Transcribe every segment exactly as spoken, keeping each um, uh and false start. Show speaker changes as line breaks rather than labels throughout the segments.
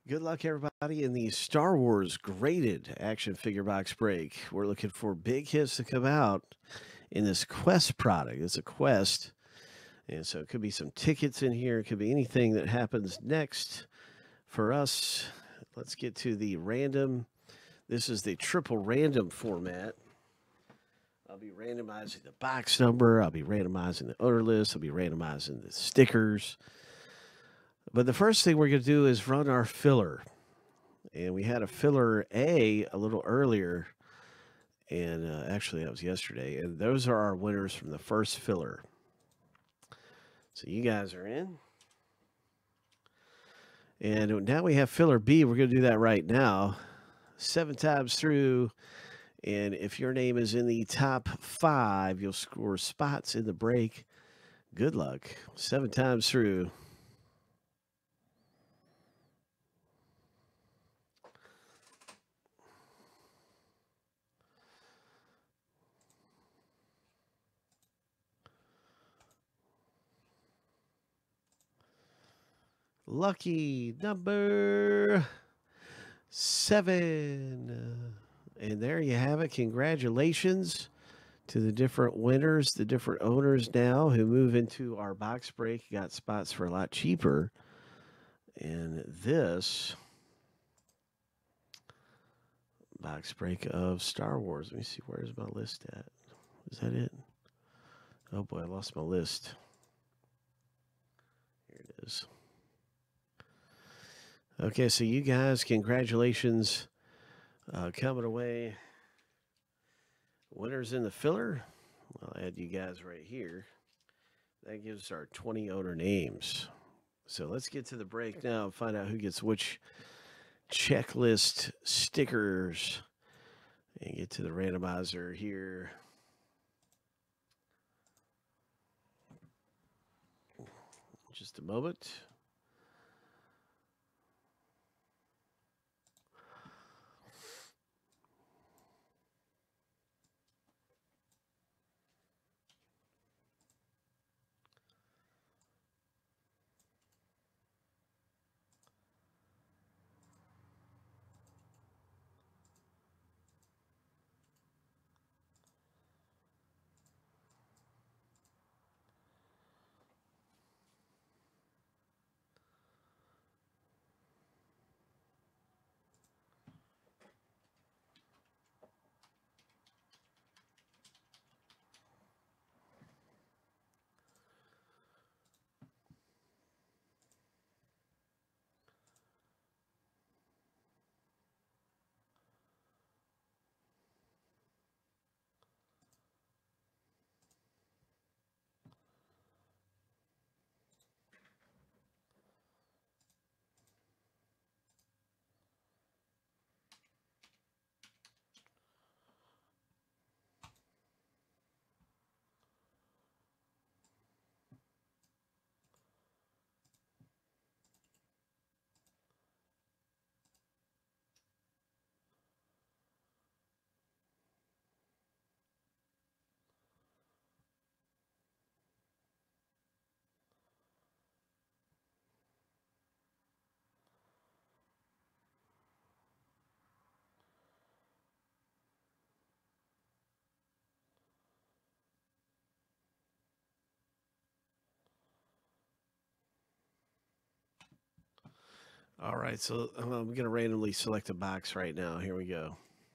Good luck, everybody, in the Star Wars graded action figure box break. We're looking for big hits to come out in this Quest product. It's a Quest, and so it could be some tickets in here. It could be anything that happens next for us. Let's get to the random. This is the triple random format. I'll be randomizing the box number. I'll be randomizing the owner list. I'll be randomizing the stickers. But the first thing we're going to do is run our filler. And we had a filler A a little earlier. And uh, actually, that was yesterday. And those are our winners from the first filler. So you guys are in. And now we have filler B. We're going to do that right now. Seven times through. And if your name is in the top five, you'll score spots in the break. Good luck. Seven times through. Lucky number seven. And there you have it. Congratulations to the different winners, the different owners now who move into our box break. Got spots for a lot cheaper. And this box break of Star Wars. Let me see. Where's my list at? Is that it? Oh boy, I lost my list. Here it is. Okay, so you guys, congratulations. Uh, coming away, winners in the filler. I'll add you guys right here. That gives our twenty owner names. So let's get to the break now and find out who gets which checklist stickers. And get to the randomizer here. Just a moment. All right, so I'm going to randomly select a box right now. Here we go.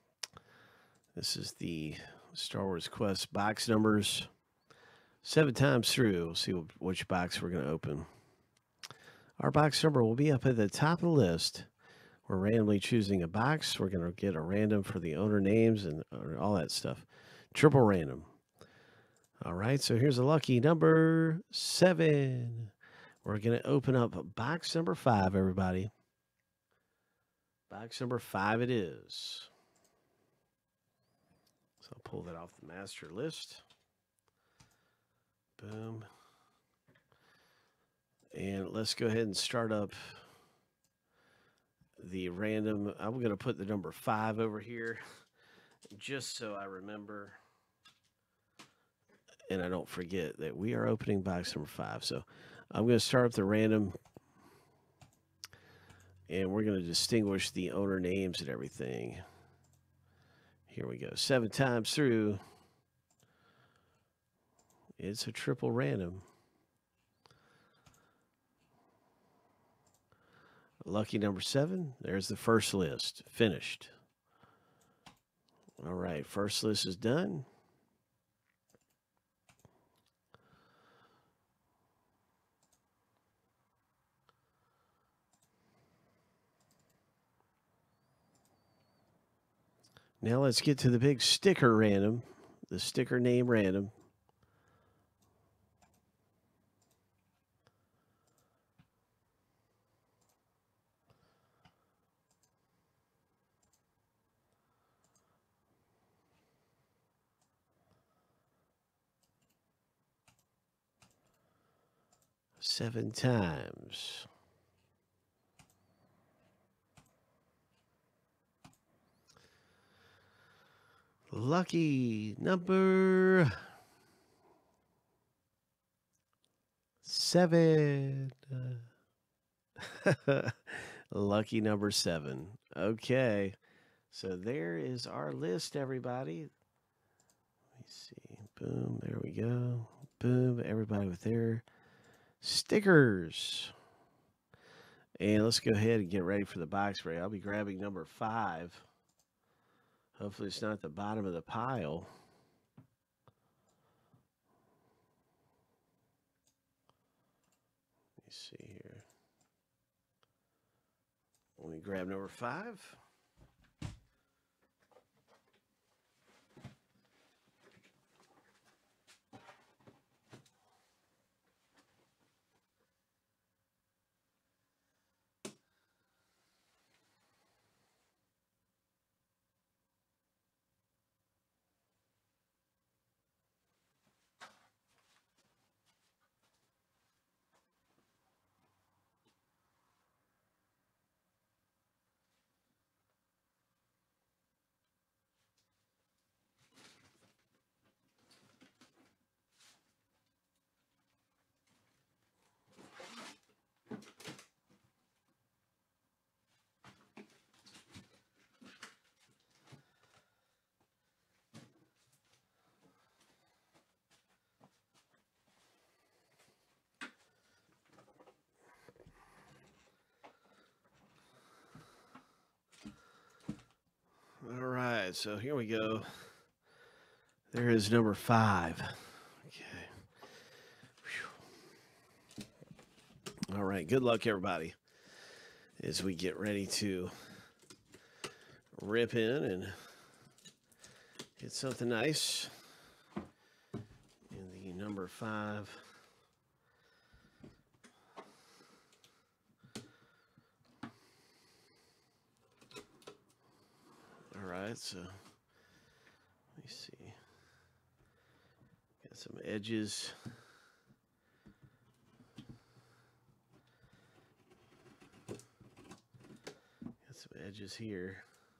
This is the Star Wars Quest box numbers. Seven times through. We'll see which box we're going to open. Our box number will be up at the top of the list. We're randomly choosing a box. We're going to get a random for the owner names and all that stuff. Triple random. All right, so here's a lucky number seven. We're going to open up box number five, everybody. Box number five it is. So I'll pull that off the master list. Boom. And let's go ahead and start up the random. I'm going to put the number five over here just so I remember and I don't forget that we are opening box number five. So I'm going to start up the random And we're going to distinguish the owner names and everything. Here we go. Seven times through. It's a triple random. Lucky number seven. There's the first list. Finished. All right. First list is done. Now let's get to the big sticker random. The sticker name random. Seven times. Lucky number seven. Lucky number seven. Okay. So there is our list, everybody. Let me see. Boom. There we go. Boom. Everybody with their stickers. And let's go ahead and get ready for the box break. I'll be grabbing number five. Hopefully it's not at the bottom of the pile. Let me see here. Let me grab number five. All right, so here we go. There is number five. Okay. Whew. All right, good luck, everybody, as we get ready to rip in and get something nice in the number five. All right, so let me see. Got some edges. Got some edges here.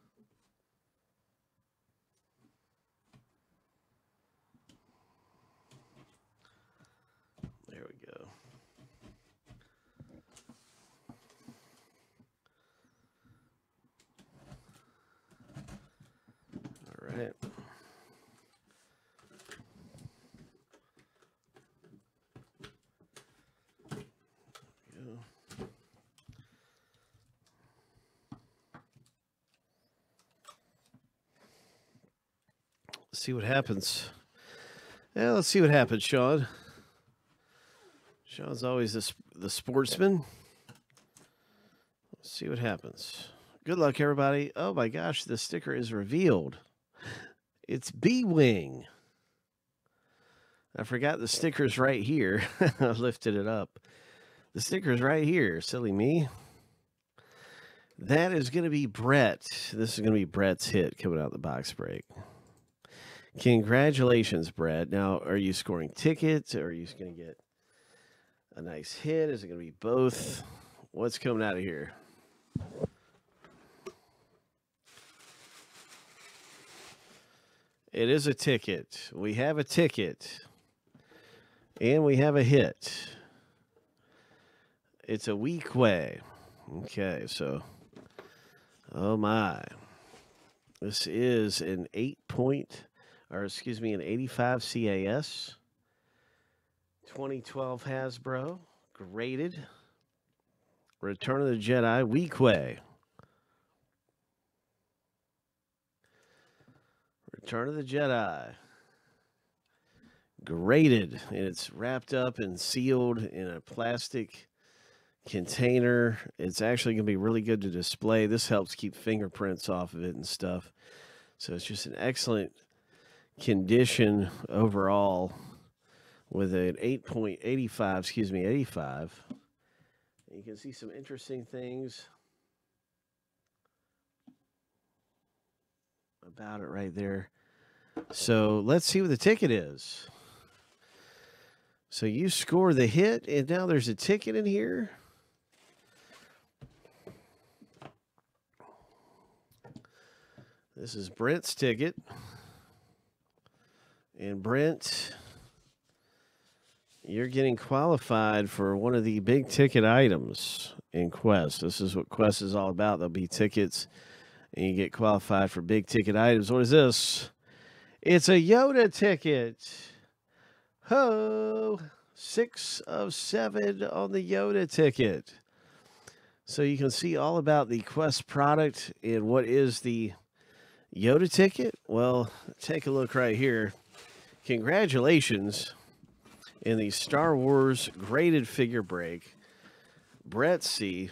There we go. All right. Go. Let's see what happens. Yeah, let's see what happens, Sean. Sean's always the, the sportsman. Let's see what happens. Good luck, everybody. Oh my gosh, the sticker is revealed. It's B-Wing. I forgot the sticker's right here. I lifted it up. The sticker's right here. Silly me. That is going to be Brett. This is going to be Brett's hit coming out the box break. Congratulations, Brett. Now, are you scoring tickets, or are you going to get a nice hit? Is it going to be both? What's coming out of here? It is a ticket. We have a ticket. And we have a hit. It's a week way. Okay, so, oh my. This is an eight point, or excuse me, an eighty-five C A S, twenty twelve Hasbro, graded, Return of the Jedi, Weequay. Return of the Jedi. Graded, and it's wrapped up and sealed in a plastic container. It's actually going to be really good to display. This helps keep fingerprints off of it and stuff. So it's just an excellent condition overall with an eight point eight five, excuse me, eighty-five. And you can see some interesting things about it right there. So let's see what the ticket is. So you score the hit, and now there's a ticket in here. This is Brent's ticket. And Brent, you're getting qualified for one of the big ticket items in Quest. This is what Quest is all about. There'll be tickets, and you get qualified for big ticket items. What is this? It's a Yoda ticket. Ho! Six of seven on the Yoda ticket. So you can see all about the Quest product and what is the Yoda ticket. Well, take a look right here. Congratulations in the Star Wars graded figure break. Brett C.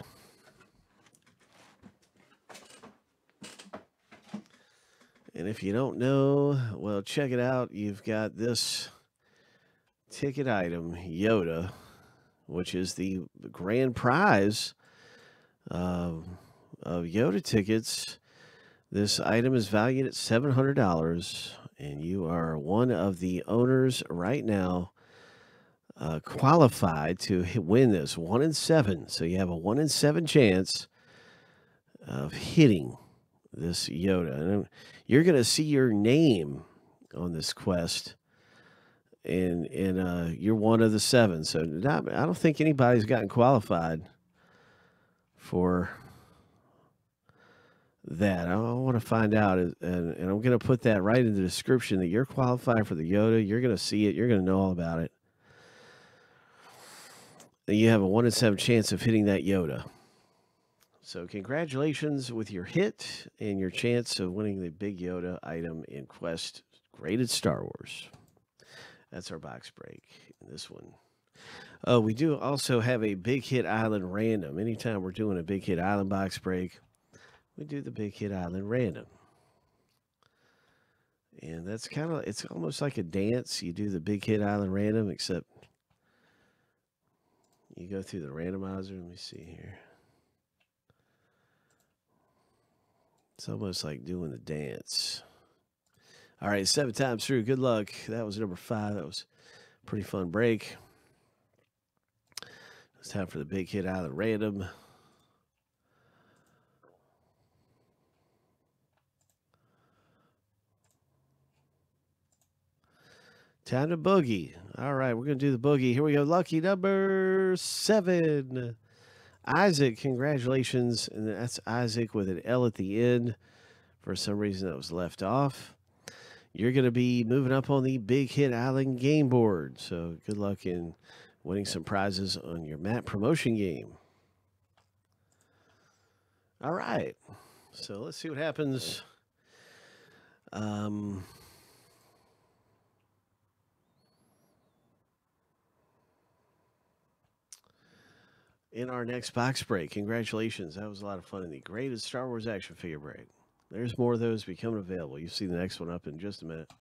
And if you don't know, well, check it out. You've got this ticket item, Yoda, which is the grand prize uh, of Yoda tickets. This item is valued at seven hundred dollars, and you are one of the owners right now uh, qualified to win this. One in seven. So you have a one in seven chance of hitting this Yoda. And you're going to see your name on this quest, and and uh, you're one of the seven. So not, I don't think anybody's gotten qualified for that. I want to find out, and, and I'm going to put that right in the description that you're qualified for the Yoda. You're going to see it. You're going to know all about it. And you have a one in seven chance of hitting that Yoda. So congratulations with your hit and your chance of winning the big Yoda item in Quest Graded Star Wars. That's our box break in this one. Oh, we do also have a Big Hit Island random. Anytime we're doing a Big Hit Island box break, we do the Big Hit Island random. And that's kind of, it's almost like a dance. You do the Big Hit Island random, except you go through the randomizer. Let me see here. It's almost like doing the dance. All right, seven times through. Good luck. That was number five. That was a pretty fun break. It's time for the Big Hit Island random. Time to boogie. All right, we're going to do the boogie. Here we go. Lucky number seven. Isaac, congratulations. And that's Isaac with an L at the end. For some reason, that was left off. You're going to be moving up on the Big Hit Island game board. So good luck in winning some prizes on your map promotion game. All right. So let's see what happens. Um... In our next box break. Congratulations. That was a lot of fun in the Graded Star Wars action figure break. There's more of those becoming available. You'll see the next one up in just a minute.